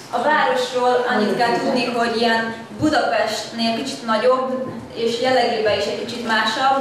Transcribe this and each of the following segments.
A városról annyit kell tudni, hogy ilyen Budapestnél kicsit nagyobb, és jellegében is egy kicsit másabb.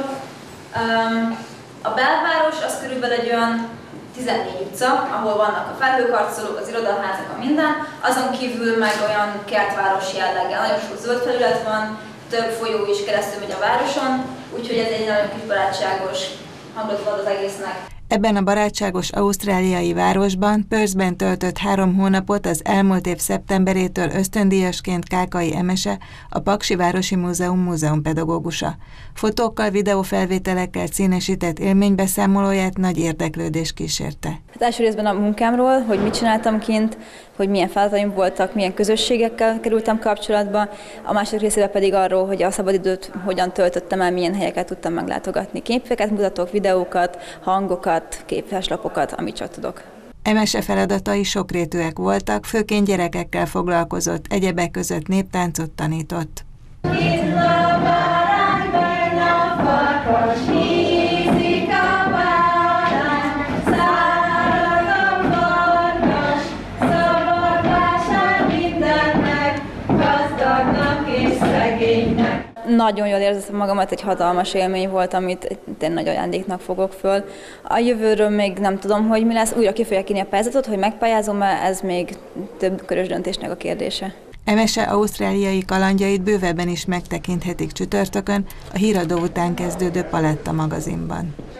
A belváros az körülbelül egy olyan 14 utca, ahol vannak a felhőkarcolók, az irodaházak, a minden. Azon kívül meg olyan kertváros jelleggel, nagyon sok zöld felület van, több folyó is keresztül megy a városon, úgyhogy ez egy nagyon kis barátságos hangot ad az egésznek. Ebben a barátságos ausztráliai városban, Perthben töltött 3 hónapot az elmúlt év szeptemberétől ösztöndíjasként Kákai Emese, a Paksi Városi Múzeum múzeumpedagógusa. Fotókkal, videófelvételekkel színesített élménybeszámolóját nagy érdeklődés kísérte. Hát első részben a munkámról, hogy mit csináltam kint, hogy milyen feladataim voltak, milyen közösségekkel kerültem kapcsolatba, a második részében pedig arról, hogy a szabadidőt hogyan töltöttem el, milyen helyeket tudtam meglátogatni. Képeket mutatok, videókat, hangokat, képfeslapokat, amit csak tudok. Emese feladatai sokrétűek voltak, főként gyerekekkel foglalkozott, egyebek között néptáncot tanított. Nagyon jól érzem magamat, egy hatalmas élmény volt, amit én nagy ajándéknak fogok föl. A jövőről még nem tudom, hogy mi lesz, újra ki fogják írni a pályázatot, hogy megpályázom-e, ez még több körös döntésnek a kérdése. Emese ausztráliai kalandjait bővebben is megtekinthetik csütörtökön a híradó után kezdődő Paletta magazinban.